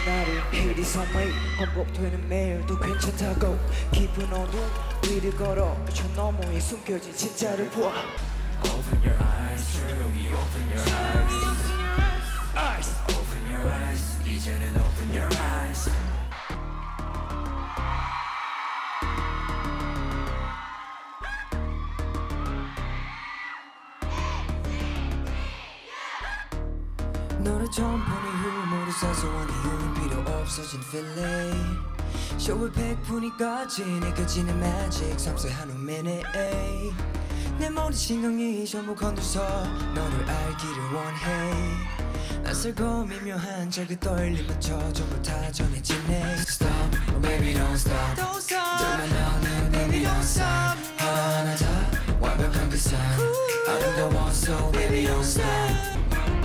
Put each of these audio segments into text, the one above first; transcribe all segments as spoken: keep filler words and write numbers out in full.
나를 흐리섬의 반복되는 매일도 괜찮다고 깊은 어둠 위를 걸어 저 너머에 숨겨진 진짜를 보아. Open your eyes, 조용히 open your eyes. Open your eyes, 이제는 open your eyes. 너를 처음 본 이후 모두 사소한 이유는 필요 없어진 feeling. 쇼의 백분위까지 느껴지는 magic 섬세한 후 minute. 내 모든 신경이 전부 건들서 너를 알기를 원해. 낯설고 미묘한 저 그 떨림마저 전부 다 전해지네. Stop, oh baby don't stop. Don't stop. 정말 너는 baby don't stop. 하나하나 다 완벽한 그 삶 아름다워 so baby don't stop.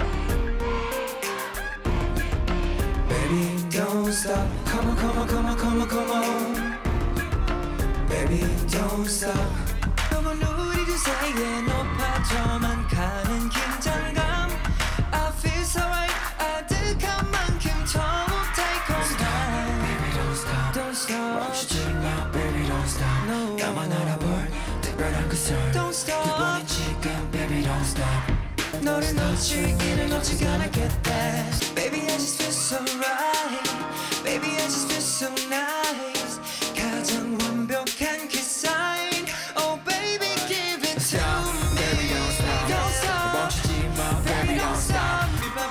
Baby don't stop. Come on come on come on come on come on. Baby don't stop. 너무 우리 둘 사이에 높아져만 가는 긴장감. I feel so right. 아득한 만큼 처음 달콤한. Baby don't stop. Don't stop. 멈추지 마 baby don't stop. No. 나만 알아볼 특별한 그 soul. Don't stop. 그뿐인 지금 baby don't stop. 너를 놓치기를 놓지 않았겠다. Baby I just feel so right. Baby I just feel so nice. 가장 완벽한 kiss sign. Oh baby give it to me. Baby don't stop. Don't stop. 멈추지 마 baby don't stop.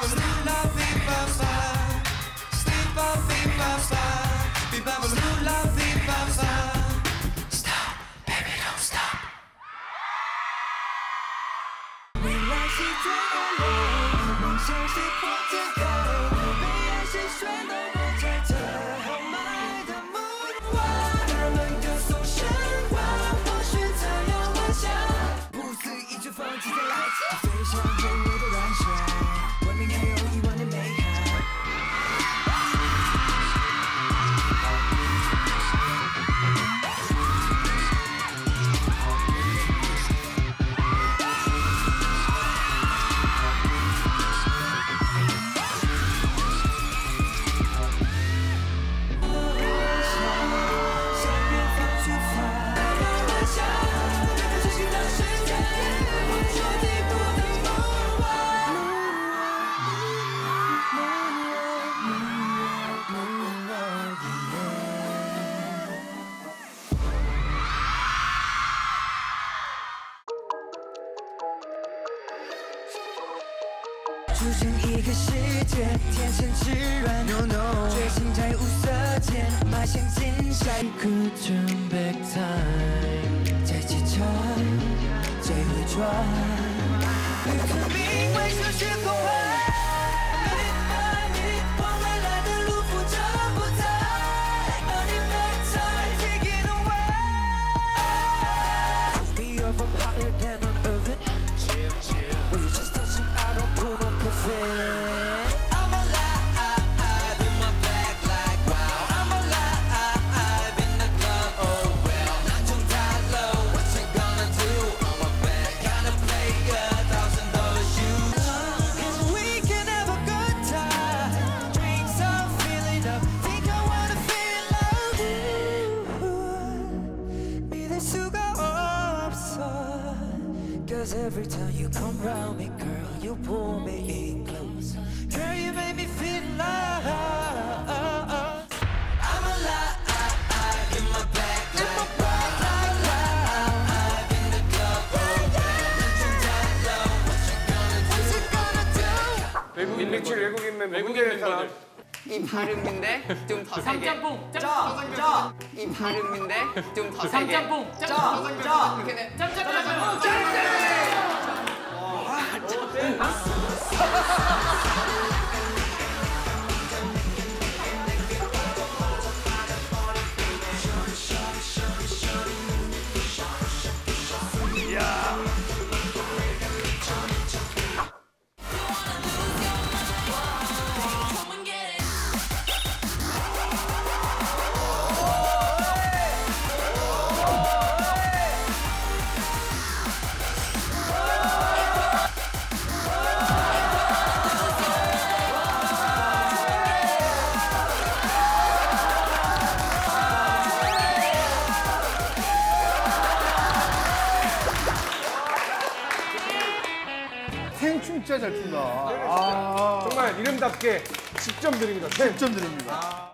Sleep up, beep up, stop. Beep up, stop. Beep up, stop. Stop, baby don't stop. We like she drank alone. 섹시포텐 baby straight no more try to hold my the moon. 너는 그 소션 와 보신太阳下不是一直放弃在爱情飞向最后的燃烧文明还有遗忘的美好。出生一个世界，天生自然 ，no no， 觉醒在无色间，迈向金山。Could turn back time， 在机场，在回转，不明为什么是空白。Minute by minute， 往未来的路扶着不在。Running back time， taking away。We are from higher than on earth. We just touching, I don't put up a fit. I'm alive in my black like wow. I'm alive in the club, oh well. 난 좀 달라, what you gonna do? I'm a bad kind of player, thousand dollar shoes. And we can have a good time. Drinks are filling up, think I wanna feel love. 믿을 수가 없어. Cause every time you come round me, girl, you pull me in close. Girl, you make me feel love. I'm alive in my black life. Alive in the club, oh yeah. What you gonna do? 외국인 멤버 외국인 멤버 외국인 멤버들. 이 발음인데 좀 더 세게. 삼짬뽕 짜! 이 발음인데 좀 더 세게. 삼짬뽕 짜! 짜! 이렇게 돼. 짬짬짬짬! 짜! 진짜 잘 춘다. 아, 정말 이름답게 십 점 드립니다. 십 점 드립니다.